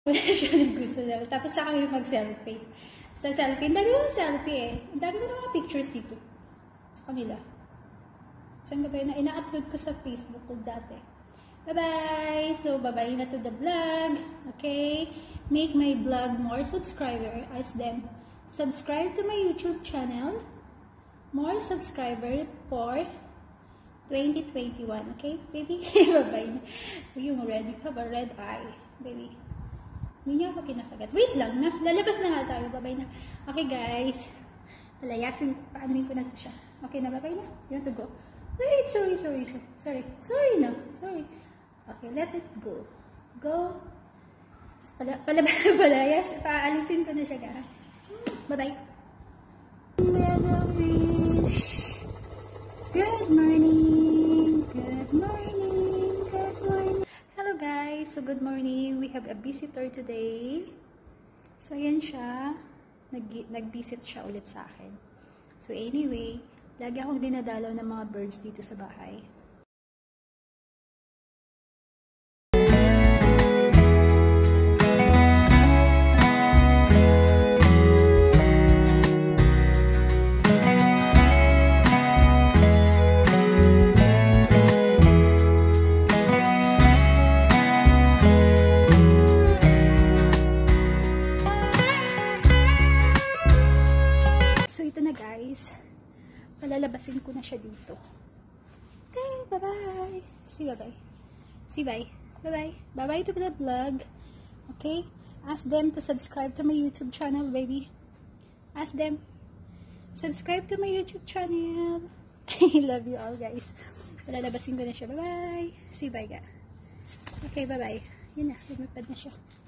Wala siya ng gusto na. Tapos sa kami mag-selfie. Sa selfie, ang dami ko selfie eh. Ang dami ko mga pictures dito. Sa kanila. Saan ba yun? Ina-upload ko sa Facebook ko dati. Bye-bye! So, bye-bye na to the vlog. Okay? Make my vlog more subscriber. Ask them. Subscribe to my YouTube channel. More subscriber for 2021. Okay, baby? Bye-bye. Yung red. You have a red eye. Baby. Hindi niya ako kinakagat. Wait lang na. Lalabas na nga tayo. Bye-bye na. Okay, guys. Palayasin. Paanoin ko na siya. Okay na. Bye-bye na. You want to go? Wait. Sorry na. Sorry. Okay, let it go. Go. Palayas. Paalisin ko na siya, guys. Bye-bye. Good morning. Good morning. Good morning. Hello guys. So good morning. We have a visitor today. So ayan siya. Nag-visit siya ulit sa akin. So anyway, lagi akong dinadalaw ng mga birds dito sa bahay. Palalabasin ko na siya dito. Okay, bye-bye. See bye-bye. See bye. Bye-bye. Bye-bye to the vlog. Okay? Ask them to subscribe to my YouTube channel, baby. Ask them. Subscribe to my YouTube channel. I love you all, guys. Palalabasin ko na siya. Bye-bye. See bye, ga. Okay, bye-bye. Yun na. Lumipad na siya.